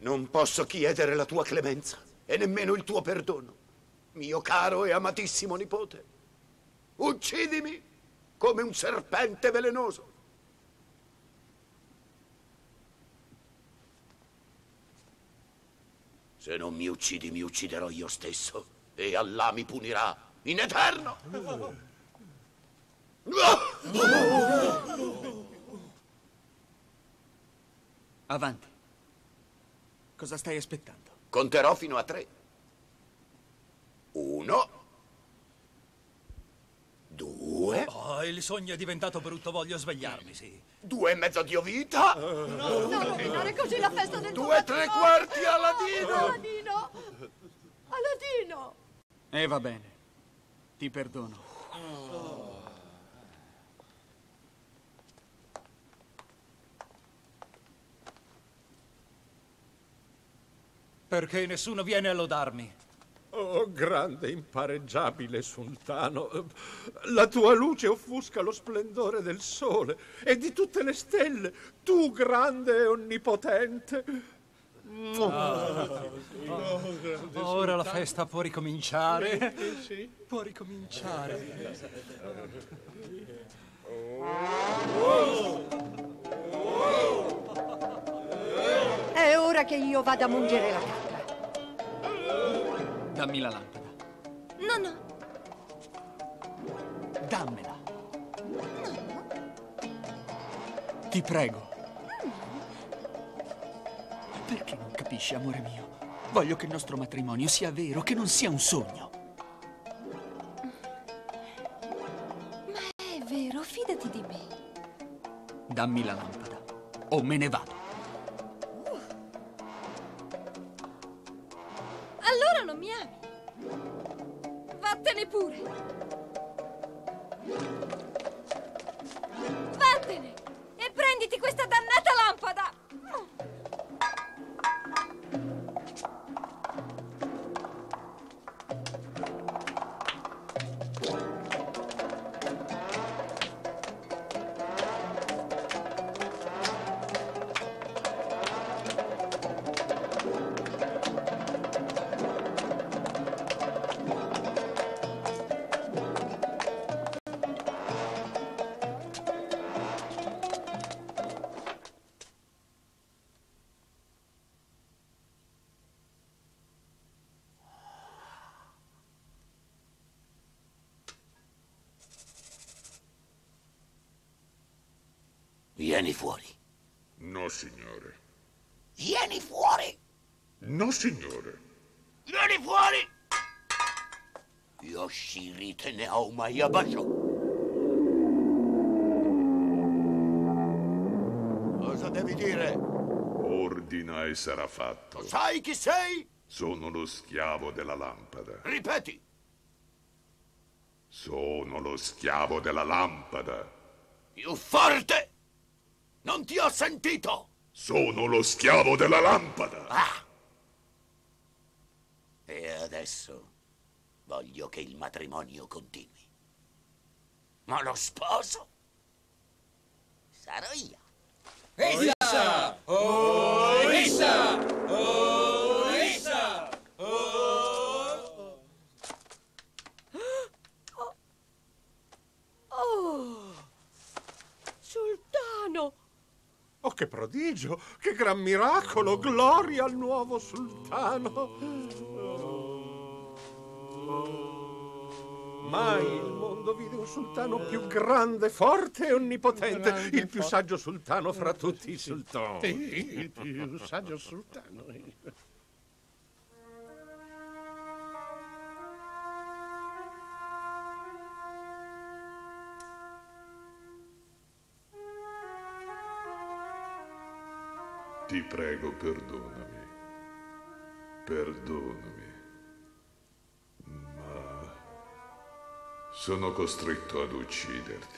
Non posso chiedere la tua clemenza e nemmeno il tuo perdono, mio caro e amatissimo nipote. Uccidimi come un serpente velenoso. Se non mi uccidi, mi ucciderò io stesso e Allah mi punirà in eterno.
Avanti. Cosa stai aspettando?
Conterò fino a tre. Uno. Due.
Oh, il sogno è diventato brutto, voglio svegliarmi, sì.
Due e mezzo di vita.
Non rovinare così la festa del
Due e tre quarti, Aladino.
Aladino! Aladino!
E va bene. Ti perdono.
Perché nessuno viene a lodarmi?
Oh, grande impareggiabile sultano, la tua luce offusca lo splendore del sole e di tutte le stelle, tu grande e onnipotente.
Ah. Ora la festa può ricominciare. Può ricominciare.
È ora che io vada a mungere la capra.
Dammi la lampada.
No, no.
Dammela. Ti prego. Perché non capisci, amore mio? Voglio che il nostro matrimonio sia vero, che non sia un sogno.
Ma è vero, fidati di me.
Dammi la lampada o me ne vado.
Allora non mi ami. Vattene pure. Vattene e prenditi questa dannata lampada.
Vieni fuori.
No, signore.
Vieni fuori.
No, signore.
Vieni fuori. Yoshirite Neauma Yabasho. Cosa devi dire?
Ordina e sarà fatto.
Lo sai chi sei?
Sono lo schiavo della lampada.
Ripeti.
Sono lo schiavo della lampada.
Più forte! Non ti ho sentito!
Sono lo schiavo della lampada!
Ah! E adesso voglio che il matrimonio continui. Ma lo sposo sarò io.
Issa! Oh, Issa! Oh, Issa!
Oh! Oh! Sultano!
Oh, che prodigio! Che gran miracolo! Gloria al nuovo sultano! Mai il mondo vide un sultano più grande, forte e onnipotente,
Grande,
il più
forte.
saggio sultano fra tutti i sultani.
Sì, il più saggio sultano.
Ti prego, perdonami. Perdonami. Ma sono costretto ad ucciderti.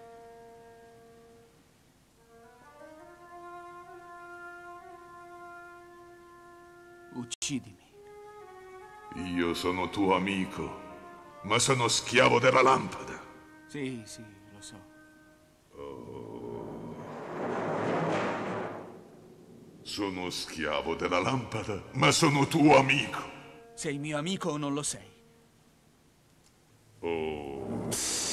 Uccidimi.
Io sono tuo amico, ma sono schiavo della lampada.
Sì, sì, lo so.
Oh. Sono schiavo della lampada, ma sono tuo amico.
Sei mio amico o non lo sei?
Oh.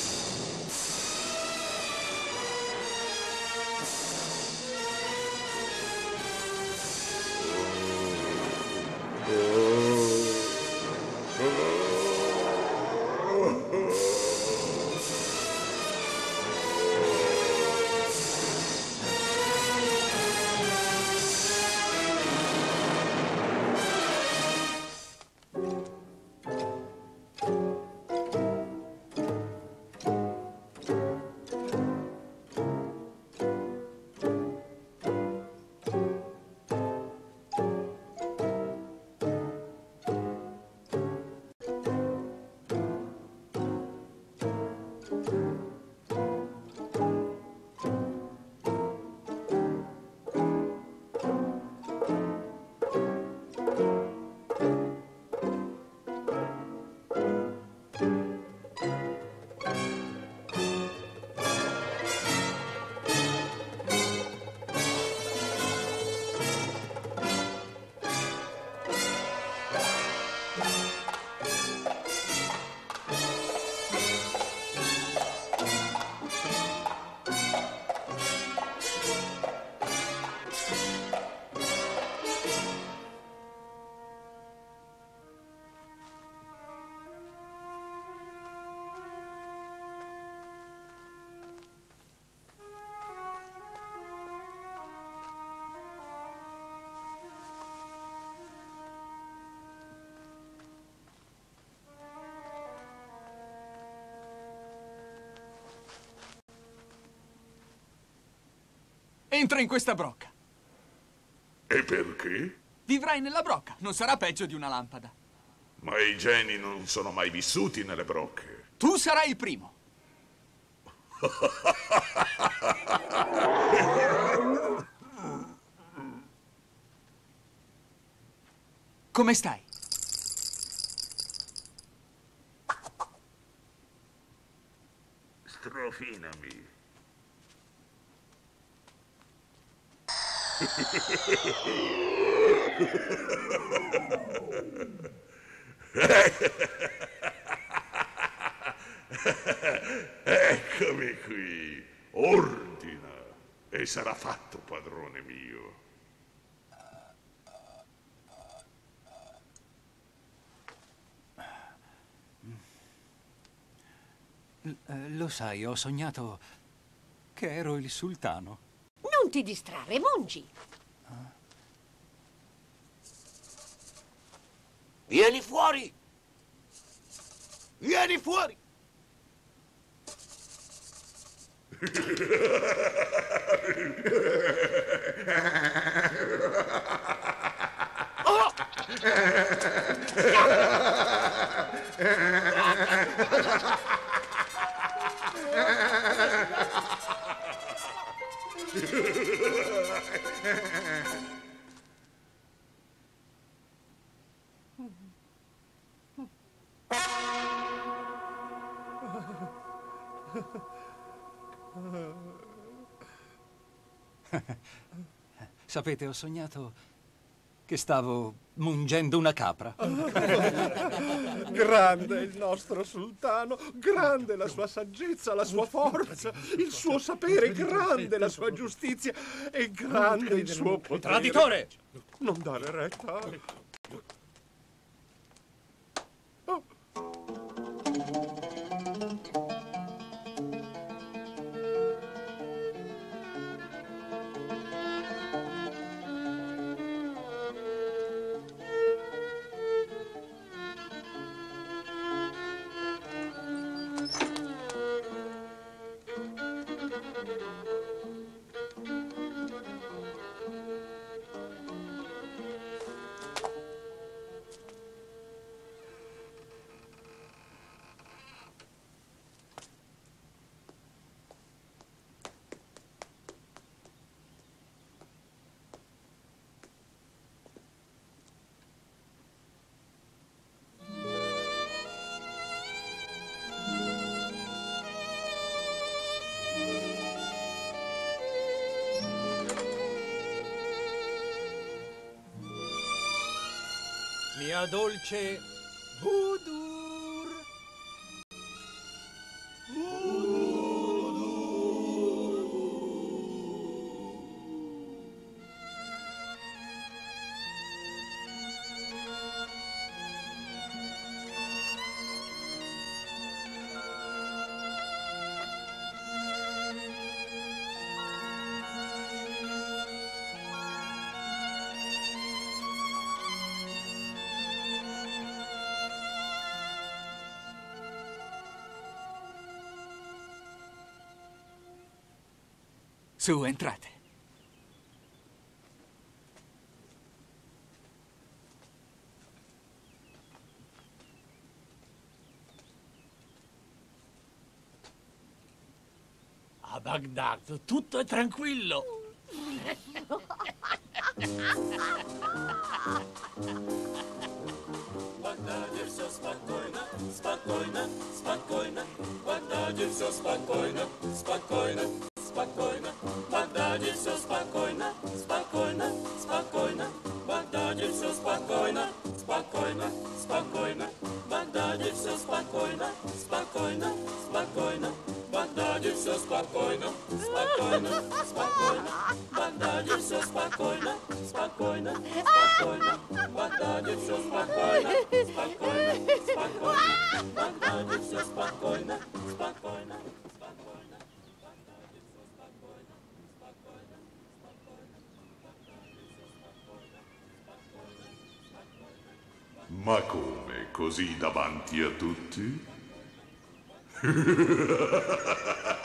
Entra in questa brocca.
E perché?
Vivrai nella brocca, non sarà peggio di una lampada.
Ma i geni non sono mai vissuti nelle brocche.
Tu sarai il primo. Come stai?
Strofinami. Eccomi qui. Ordina e sarà fatto, padrone mio.
Lo sai, ho sognato che ero il sultano.
Non ti distrarre, mungi.
Vieni fuori! Vieni fuori!
Oh!
Sapete, ho sognato che stavo mungendo una capra.
Grande il nostro sultano, grande la sua saggezza, la sua forza, il suo sapere, grande la sua giustizia e grande il suo potere.
Traditore!
Non dare retta. Oh.
Mia dolce Budur.
Su, entrate.
A Baghdad tutto è tranquillo.
Bagdadzie все спокойно, спокойно, спокойно. Багдаде все спокойно, спокойно, спокойно. Багдаде все спокойно, спокойно, спокойно. Багдаде все спокойно, спокойно, спокойно. Багдаде все спокойно, спокойно, спокойно. Багдаде все спокойно, спокойно, спокойно. Багдаде все спокойно, спокойно, спокойно. Багдаде все спокойно, спокойно, спокойно. Багдаде все спокойно, спокойно, спокойно.
Ma come, così davanti a tutti?